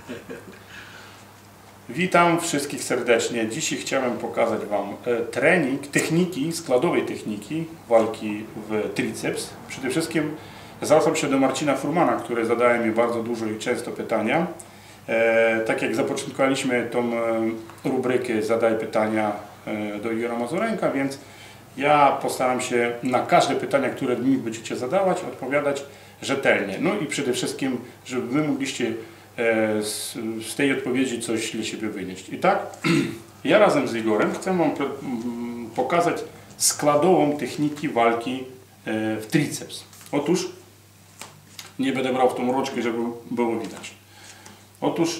Witam wszystkich serdecznie. Dzisiaj chciałem pokazać Wam trening techniki, składowej techniki walki w triceps. Przede wszystkim zwracam się do Marcina Furmana, który zadaje mi bardzo dużo i często pytania. Tak jak zapoczątkowaliśmy tą rubrykę Zadaj pytania do Igora Mazurenka, więc ja postaram się na każde pytania, które mi będziecie zadawać, odpowiadać rzetelnie. No i przede wszystkim, żeby Wy mogliście z tej odpowiedzi coś dla siebie wynieść. I tak, ja razem z Igorem chcę Wam pokazać składową techniki walki w triceps. Otóż, nie będę brał w tą rączkę, żeby było widać. Otóż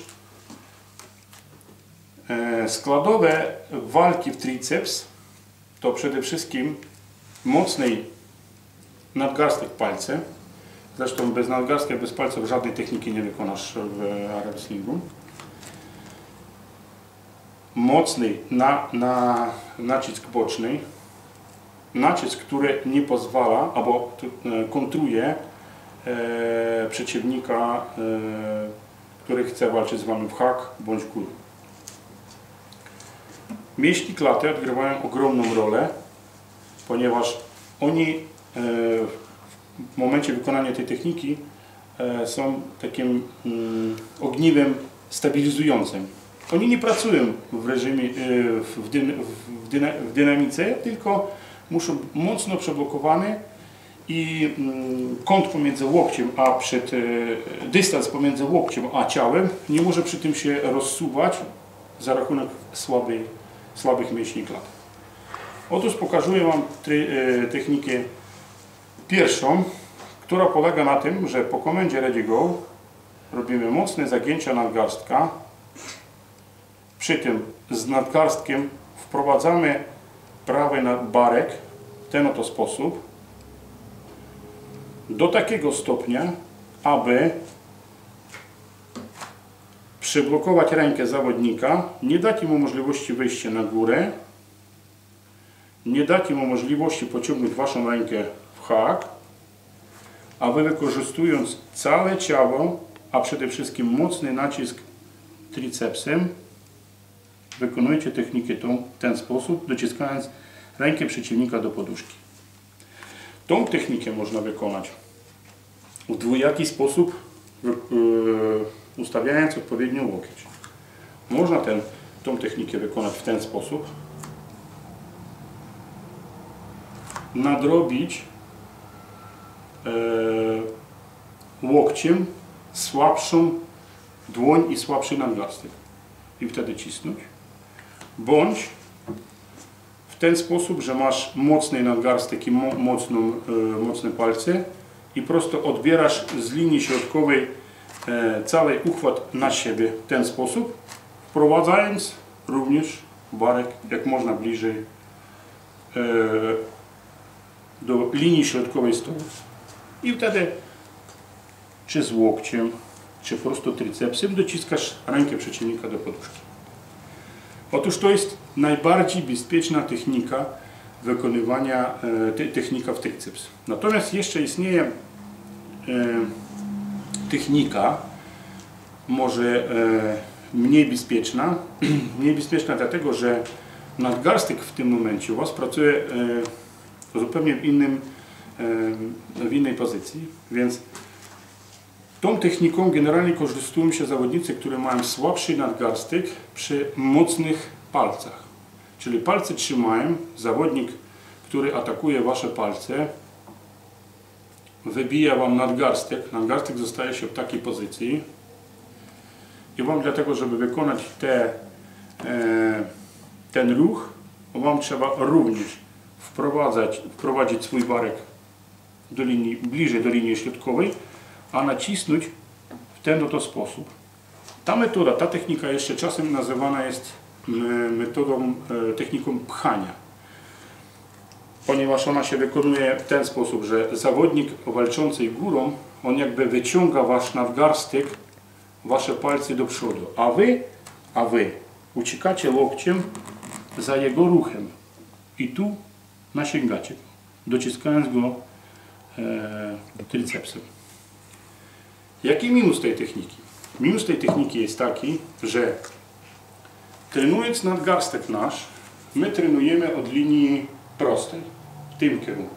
składowe walki w triceps to przede wszystkim mocnej nadgarstek palce. Zresztą bez nadgarstka, bez palców żadnej techniki nie wykonasz w wrestlingu. Mocny nacisk boczny. Nacisk, który nie pozwala, albo kontruje przeciwnika, który chce walczyć z Wami w hak bądź gór. Mięśnie klaty odgrywają ogromną rolę, ponieważ oni w momencie wykonania tej techniki są takim ogniwem stabilizującym. Oni nie pracują w reżimie, w dynamice, tylko muszą mocno przeblokowane i kąt pomiędzy łokciem a dystans pomiędzy łokciem a ciałem nie może przy tym się rozsuwać za rachunek słabych mięśni klaty. Otóż pokażę Wam technikę pierwszą, która polega na tym, że po komendzie Ready Go robimy mocne zagięcia nadgarstka. Przy tym z nadgarstkiem wprowadzamy prawy barek w ten oto sposób do takiego stopnia, aby przyblokować rękę zawodnika, nie dać mu możliwości wyjścia na górę, nie dać mu możliwości pociągnąć Waszą rękę w hak, a Wy wykorzystując całe ciało, a przede wszystkim mocny nacisk tricepsem, wykonujecie technikę tą w ten sposób, dociskając rękę przeciwnika do poduszki. Tą technikę można wykonać w dwojaki sposób, ustawiając odpowiednio łokieć. Można tą technikę wykonać w ten sposób, nadrobić łokciem słabszą dłoń i słabszy nadgarstek i wtedy cisnąć, bądź w ten sposób, że masz mocny nadgarstek i mocne palce i prosto odbierasz z linii środkowej cały uchwyt na siebie w ten sposób, wprowadzając również barek jak można bliżej do linii środkowej stołu. I wtedy czy z łokciem, czy po prostu tricepsem dociskasz rękę przeciwnika do poduszki. Otóż to jest najbardziej bezpieczna technika wykonywania technika w triceps. Natomiast jeszcze istnieje technika może mniej bezpieczna. Mniej bezpieczna dlatego, że nadgarstek w tym momencie u Was pracuje zupełnie w innej pozycji, więc tą techniką generalnie korzystują się zawodnicy, którzy mają słabszy nadgarstek przy mocnych palcach. Czyli palce trzymają, zawodnik, który atakuje Wasze palce, wybija Wam nadgarstek, nadgarstek zostaje się w takiej pozycji i Wam dlatego, żeby wykonać ten ruch, Wam trzeba również wprowadzić swój barek bliżej do linii środkowej, a nacisnąć w ten oto sposób. Ta metoda, ta technika jeszcze czasem nazywana jest techniką pchania, ponieważ ona się wykonuje w ten sposób, że zawodnik walczący górą, on jakby wyciąga Wasz nadgarstek, Wasze palce do przodu, a wy uciekacie łokciem za jego ruchem i tu nasięgacie, dociskając go tricepsem. Jaki minus tej techniki? Minus tej techniki jest taki, że trenując nadgarstek nasz, my trenujemy od linii prostej, w tym kierunku.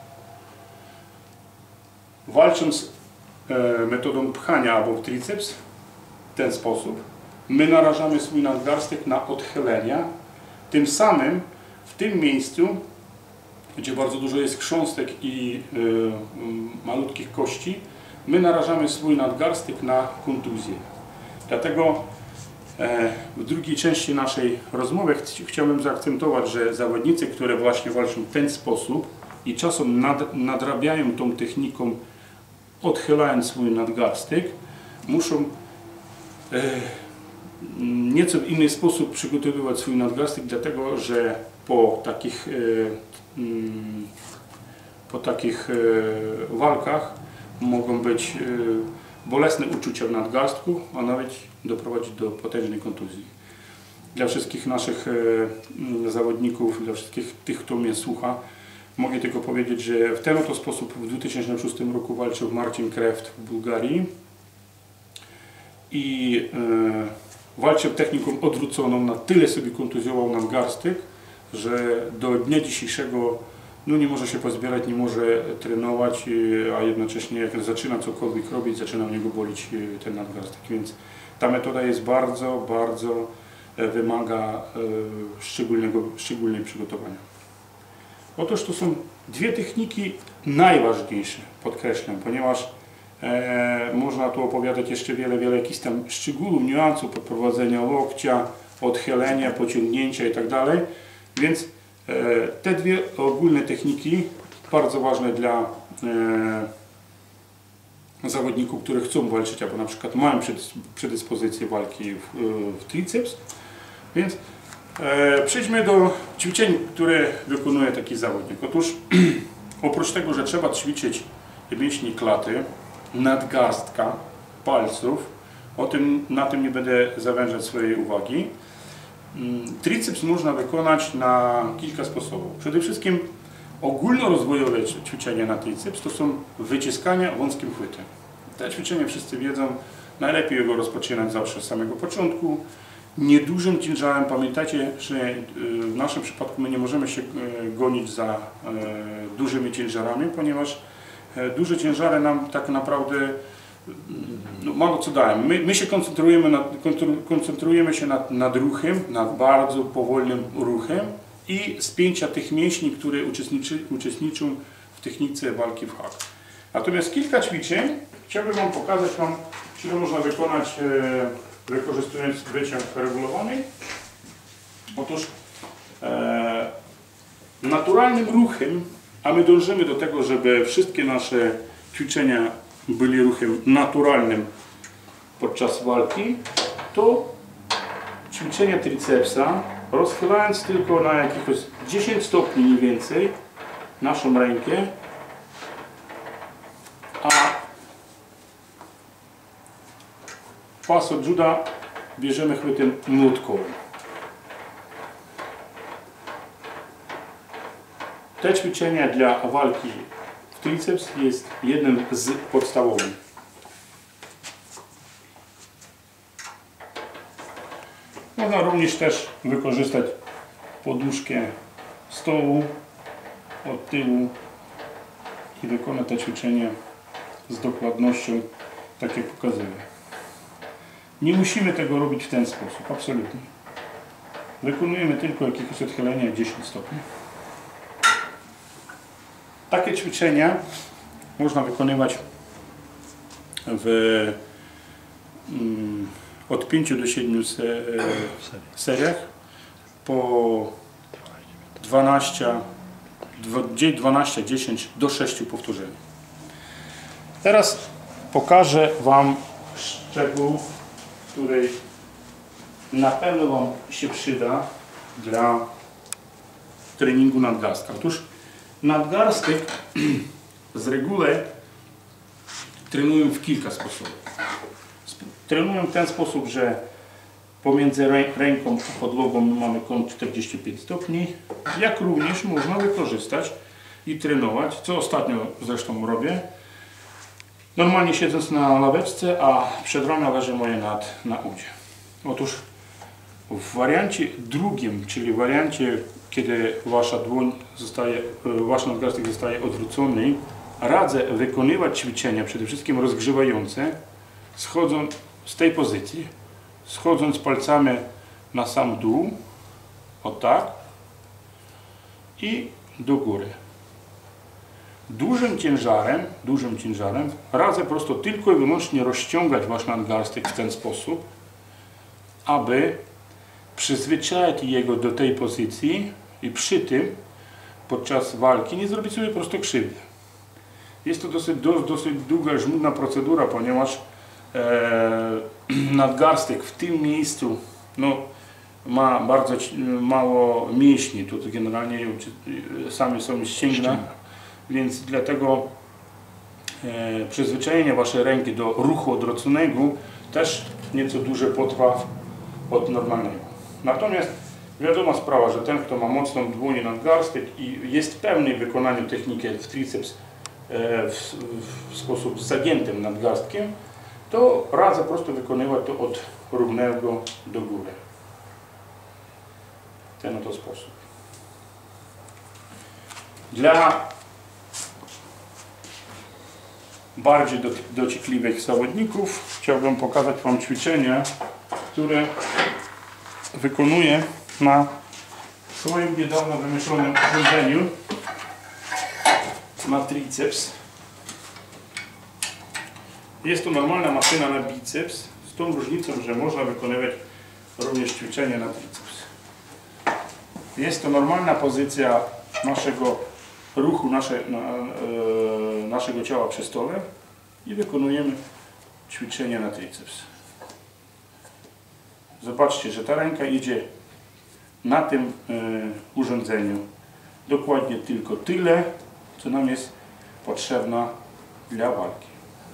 Walcząc metodą pchania albo w triceps, w ten sposób, my narażamy swój nadgarstek na odchylenia. Tym samym w tym miejscu, gdzie bardzo dużo jest chrząstek i malutkich kości, my narażamy swój nadgarstek na kontuzję. Dlatego w drugiej części naszej rozmowy chciałbym zaakcentować, że zawodnicy, które właśnie walczą w ten sposób i czasem nadrabiają tą techniką, odchylając swój nadgarstek, muszą nieco w inny sposób przygotowywać swój nadgarstek, dlatego że po takich walkach mogą być bolesne uczucia w nadgarstku, a nawet doprowadzić do potężnej kontuzji. Dla wszystkich naszych zawodników, dla wszystkich tych, kto mnie słucha, mogę tylko powiedzieć, że w ten oto sposób w 2006 roku walczył Marcin Kreft w Bułgarii i walczył techniką odwróconą, na tyle sobie kontuzjował nadgarstek, że do dnia dzisiejszego nie może się pozbierać, nie może trenować, a jednocześnie jak zaczyna cokolwiek robić, zaczyna u niego bolić ten nadgarstek. Więc ta metoda jest bardzo, bardzo wymaga szczególnej przygotowania. Otóż to są dwie techniki najważniejsze, podkreślam, ponieważ można tu opowiadać jeszcze wiele jakichś tam szczegółów, niuansów, podprowadzenia łokcia, odchylenia, pociągnięcia itd. Więc te dwie ogólne techniki, bardzo ważne dla zawodników, którzy chcą walczyć, albo na przykład mają predyspozycję walki w triceps. Więc przejdźmy do ćwiczeń, które wykonuje taki zawodnik. Otóż oprócz tego, że trzeba ćwiczyć mięśnie klaty, nadgarstka, palców, na tym nie będę zawężać swojej uwagi. Triceps można wykonać na kilka sposobów. Przede wszystkim ogólnorozwojowe ćwiczenia na triceps to są wyciskania wąskim chwytem. Te ćwiczenie wszyscy wiedzą, najlepiej go rozpoczynać zawsze z samego początku. Niedużym ciężarem, pamiętajcie, że w naszym przypadku my nie możemy się gonić za dużymi ciężarami, ponieważ duże ciężary nam tak naprawdę mało co dają. My się koncentrujemy się nad ruchem, nad bardzo powolnym ruchem i spięcia tych mięśni, które uczestniczą w technice walki w hak. Natomiast kilka ćwiczeń chciałbym Wam pokazać, które można wykonać wykorzystując wyciąg regulowany. Otóż naturalnym ruchem, a my dążymy do tego, żeby wszystkie nasze ćwiczenia byli ruchem naturalnym podczas walki, to ćwiczenie tricepsa, rozchylając tylko na jakieś 10 stopni mniej więcej naszą rękę, a pas od juda bierzemy chwytem młotkowym. Te ćwiczenia dla walki w triceps jest jednym z podstawowych. Można również też wykorzystać poduszkę stołu od tyłu i wykonać te ćwiczenia z dokładnością, tak jak pokazuję. Nie musimy tego robić w ten sposób, absolutnie. Wykonujemy tylko jakieś odchylenia 10 stopni. Takie ćwiczenia można wykonywać od 5 do 7 seriach po 12, 10 do 6 powtórzeń. Teraz pokażę Wam szczegół, który na pewno Wam się przyda dla treningu nadgarstka. Otóż nadgarstek z reguły trenują w kilka sposobów. Trenują w ten sposób, że pomiędzy ręką a podłogą mamy kąt 45 stopni, jak również można wykorzystać i trenować, co ostatnio zresztą robię, Normalnie siedząc na ławeczce, a przedramię leży moje na udzie. Otóż w wariancie drugim, czyli w wariancie, kiedy wasza dłoń zostaje, wasz nadgarstek zostaje odwrócony, radzę wykonywać ćwiczenia, przede wszystkim rozgrzewające, schodząc z tej pozycji, schodząc palcami na sam dół, o tak, i do góry. Dużym ciężarem radzę po prostu tylko i wyłącznie rozciągać wasz nadgarstek w ten sposób, aby przyzwyczaić jego do tej pozycji i przy tym podczas walki nie zrobić sobie po prostu krzywdy. Jest to dosyć długa, żmudna procedura, ponieważ nadgarstek w tym miejscu ma bardzo mało mięśni, tu generalnie same są ścięgna, więc dlatego przyzwyczajenie waszej ręki do ruchu odwróconego też nieco dłużej potrwa od normalnego. Natomiast wiadoma sprawa, że ten, kto ma mocną dłoń nadgarstek i jest pewny w wykonaniu techniki w triceps w sposób z zagiętym nadgarstkiem, to radzę po prostu wykonywać to od równego do góry. W ten oto sposób. Dla bardziej dociekliwych zawodników chciałbym pokazać wam ćwiczenie, które wykonuję na swoim niedawno wymyślonym urządzeniu na triceps. Jest to normalna maszyna na biceps, z tą różnicą, że można wykonywać również ćwiczenia na triceps. Jest to normalna pozycja naszego ruchu, naszego ciała przy stole i wykonujemy ćwiczenia na triceps. Zobaczcie, że ta ręka idzie na tym urządzeniu dokładnie tylko tyle, co nam jest potrzebna dla walki.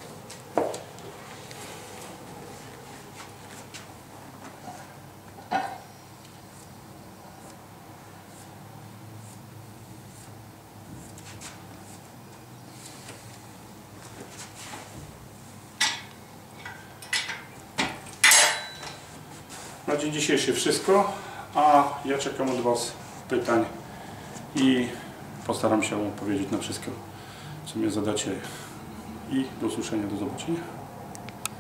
Na dzień dzisiejszy wszystko, a ja czekam od was pytań i postaram się odpowiedzieć na wszystko, co mnie zadacie, i do usłyszenia, do zobaczenia.